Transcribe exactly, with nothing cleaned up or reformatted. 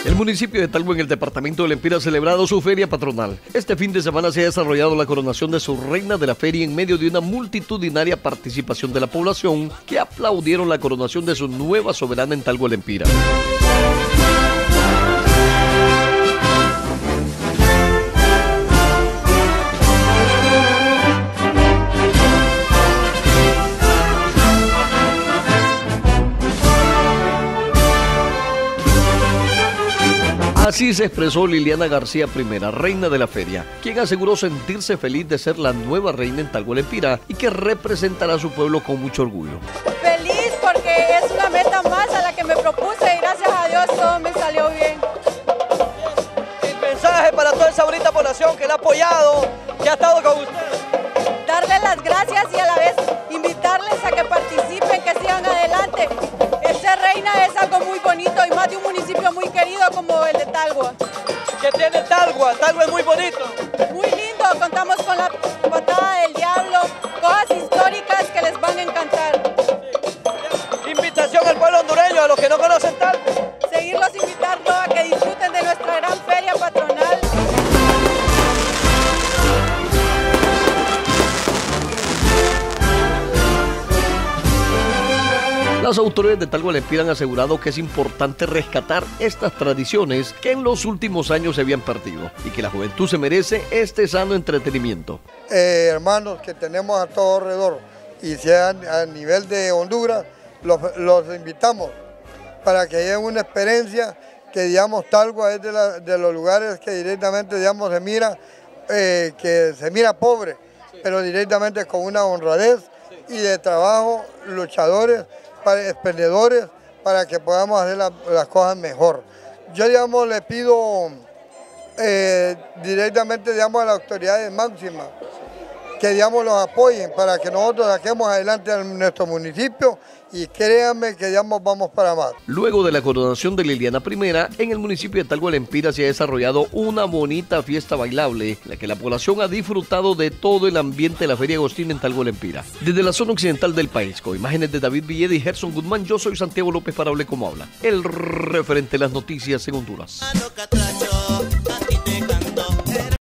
El municipio de Talgo en el departamento de Lempira ha celebrado su feria patronal. Este fin de semana se ha desarrollado la coronación de su reina de la feria en medio de una multitudinaria participación de la población que aplaudieron la coronación de su nueva soberana en Talgo Lempira. Así se expresó Liliana García I, reina de la feria, quien aseguró sentirse feliz de ser la nueva reina en Talgo Lempira y que representará a su pueblo con mucho orgullo. Feliz porque es una meta más a la que me propuse y gracias a Dios todo me salió bien. El mensaje para toda esa bonita población que la ha apoyado, que ha estado con usted. Darles las gracias y a la vez invitarles a que participen, que sigan adelante. Ser reina es algo muy bonito y más de un municipio muy querido como el de Talgo. ¿Qué tiene Talgo? Talgo es muy bonito. Muy lindo, contamos con la patada del diablo, cosas históricas que les van a encantar. Invitación al pueblo hondureño, a los que no conocen Talgo. Seguirlos invitando a que disfruten de nuestra gran feria patronal. Las autoridades de Talgo Lempira han asegurado que es importante rescatar estas tradiciones que en los últimos años se habían perdido y que la juventud se merece este sano entretenimiento. Eh, hermanos que tenemos a todo alrededor y sean a nivel de Honduras, los, los invitamos para que lleven una experiencia que, digamos, Talgo es de, la, de los lugares que directamente, digamos, se mira, eh, que se mira pobre, pero directamente con una honradez y de trabajo, luchadores, para emprendedores, para que podamos hacer la, las cosas mejor. Yo, digamos, le pido eh, directamente, digamos, a las autoridades máximas que, digamos, los apoyen para que nosotros saquemos adelante a nuestro municipio y créanme que, digamos, vamos para más. Luego de la coronación de Liliana I, en el municipio de Talgo Lempira se ha desarrollado una bonita fiesta bailable, en la que la población ha disfrutado de todo el ambiente de la Feria Agostina en Talgo Lempira. Desde la zona occidental del país, con imágenes de David Villeda y Gerson Guzmán, yo soy Santiago López para Hable Como Habla, el referente de las noticias en Honduras.